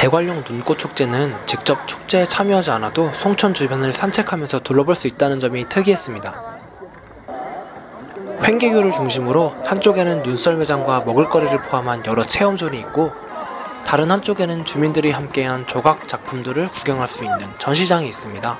대관령 눈꽃축제는 직접 축제에 참여하지 않아도 송천 주변을 산책하면서 둘러볼 수 있다는 점이 특이했습니다. 횡계교를 중심으로 한쪽에는 눈썰 매장과 먹을거리를 포함한 여러 체험존이 있고, 다른 한쪽에는 주민들이 함께한 조각 작품들을 구경할 수 있는 전시장이 있습니다.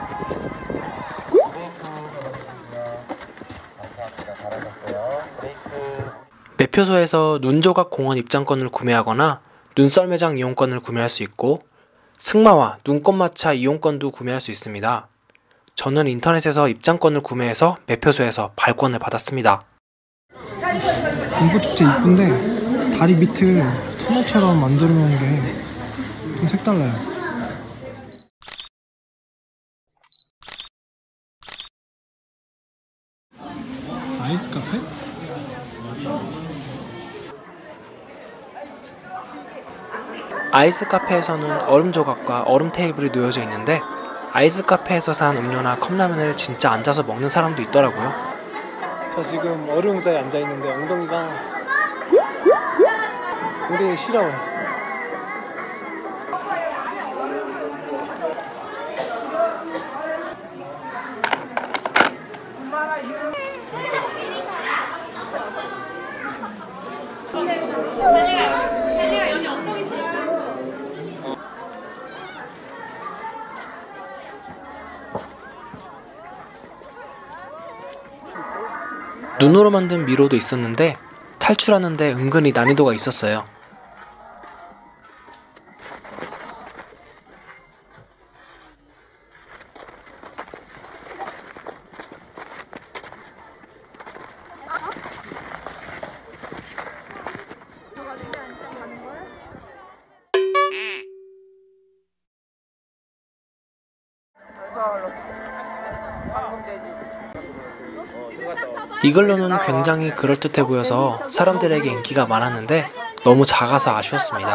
매표소에서 눈조각 공원 입장권을 구매하거나 눈썰 매장 이용권을 구매할 수 있고, 승마와 눈꽃마차 이용권도 구매할 수 있습니다. 저는 인터넷에서 입장권을 구매해서 매표소에서 발권을 받았습니다. 눈꽃축제 이쁜데 다리 밑을 터널처럼 만들어 놓은 게 좀 색달라요. 아이스 카페? 아이스 카페에서는 얼음 조각과 얼음 테이블이 놓여져 있는데, 아이스 카페에서 산 음료나 컵라면을 진짜 앉아서 먹는 사람도 있더라고요. 저 지금 얼음 의자에 앉아 있는데 엉덩이가 굉장히 시려워요. 눈으로 만든 미로도 있었는데 탈출하는데 은근히 난이도가 있었어요. 이글루는 굉장히 그럴듯해 보여서 사람들에게 인기가 많았는데 너무 작아서 아쉬웠습니다.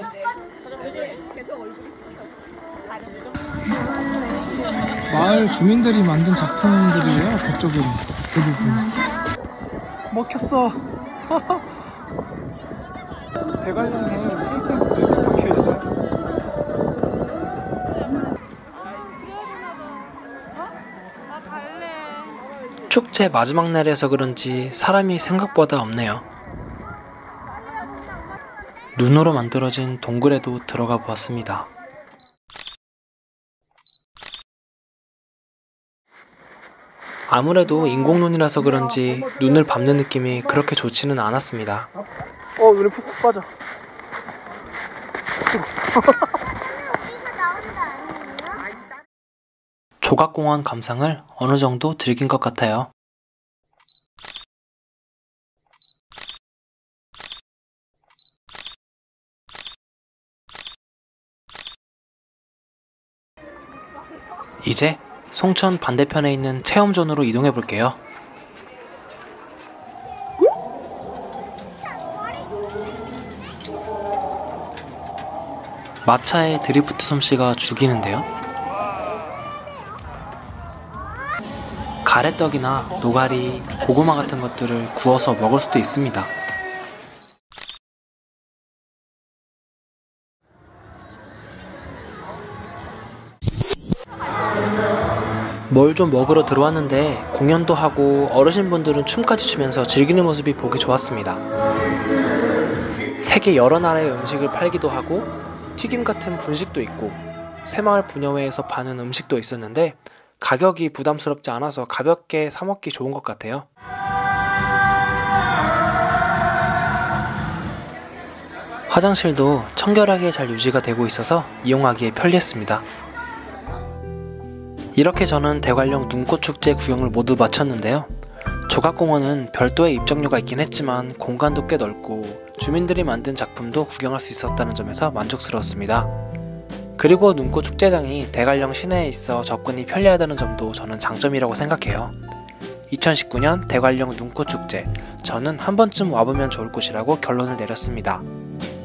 마을 주민들이 만든 작품들이에요. 법적으로 대부분. 먹혔어. 대관령에 테이스팅 스토어가 박혀있어요. 축제 마지막 날이어서 그런지 사람이 생각보다 없네요. 눈으로 만들어진 동굴에도 들어가 보았습니다. 아무래도 인공눈이라서 그런지 눈을 밟는 느낌이 그렇게 좋지는 않았습니다. 눈에 푹푹 빠져. 조각공원 감상을 어느 정도 즐긴 것 같아요. 이제 송천 반대편에 있는 체험존으로 이동해 볼게요. 마차의 드리프트 솜씨가 죽이는데요. 가래떡이나 노가리, 고구마 같은 것들을 구워서 먹을 수도 있습니다. 뭘 좀 먹으러 들어왔는데 공연도 하고 어르신분들은 춤까지 추면서 즐기는 모습이 보기 좋았습니다. 세계 여러 나라의 음식을 팔기도 하고 튀김 같은 분식도 있고 새마을 부녀회에서 파는 음식도 있었는데 가격이 부담스럽지 않아서 가볍게 사 먹기 좋은 것 같아요. 화장실도 청결하게 잘 유지가 되고 있어서 이용하기에 편리했습니다. 이렇게 저는 대관령 눈꽃축제 구경을 모두 마쳤는데요. 조각공원은 별도의 입장료가 있긴 했지만 공간도 꽤 넓고 주민들이 만든 작품도 구경할 수 있었다는 점에서 만족스러웠습니다. 그리고 눈꽃축제장이 대관령 시내에 있어 접근이 편리하다는 점도 저는 장점이라고 생각해요. 2019년 대관령 눈꽃축제, 저는 한 번쯤 와보면 좋을 곳이라고 결론을 내렸습니다.